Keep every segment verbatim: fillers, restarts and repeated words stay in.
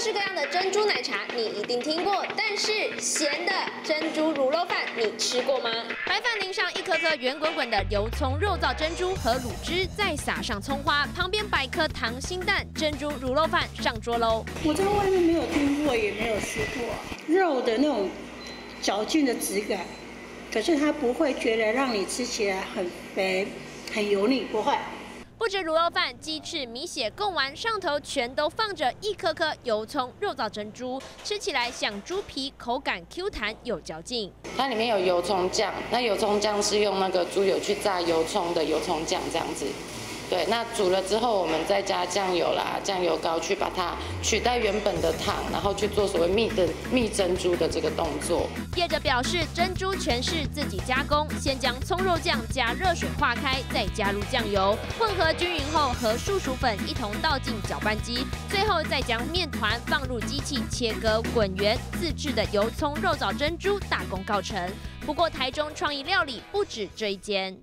式各样的珍珠奶茶你一定听过，但是咸的珍珠卤肉饭你吃过吗？白饭淋上一颗颗圆滚滚的油葱肉燥珍珠和卤汁，再撒上葱花，旁边摆颗溏心蛋，珍珠卤肉饭上桌喽。 我在外面没有听过，也没有吃过肉的那种嚼劲的质感，可是它不会觉得让你吃起来很肥、很油腻，不会。 不止卤肉饭、鸡翅、米血贡丸上头全都放着一颗颗油葱肉燥珍珠，吃起来像猪皮，口感 Q 弹有嚼劲。 它里面有油葱酱，那油葱酱是用那个猪油去炸油葱的油葱酱这样子。对，那煮了之后，我们再加酱油啦、酱油膏去把它取代原本的糖，然后去做所谓蜜的蜜珍珠的这个动作。 业者表示，珍珠全是自己加工，先将葱肉酱加热水化开，再加入酱油，混合均匀后和树薯粉一同倒进搅拌机，最后再将面团放入机器切割滚圆，自制的油葱肉燥珍珠大功告成。不过，台中创意料理不止这一间。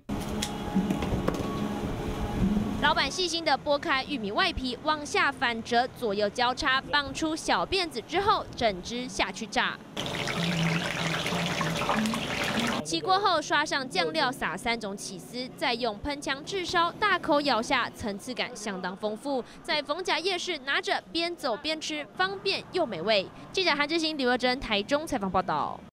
老板细心地剥开玉米外皮，往下反折，左右交叉，绑出小辫子之后，整只下去炸。起锅后，刷上酱料，撒三种起司，再用喷枪炙烧，大口咬下，层次感相当丰富。在逢甲夜市拿着边走边吃，方便又美味。记者韩志兴、李若珍台中采访报道。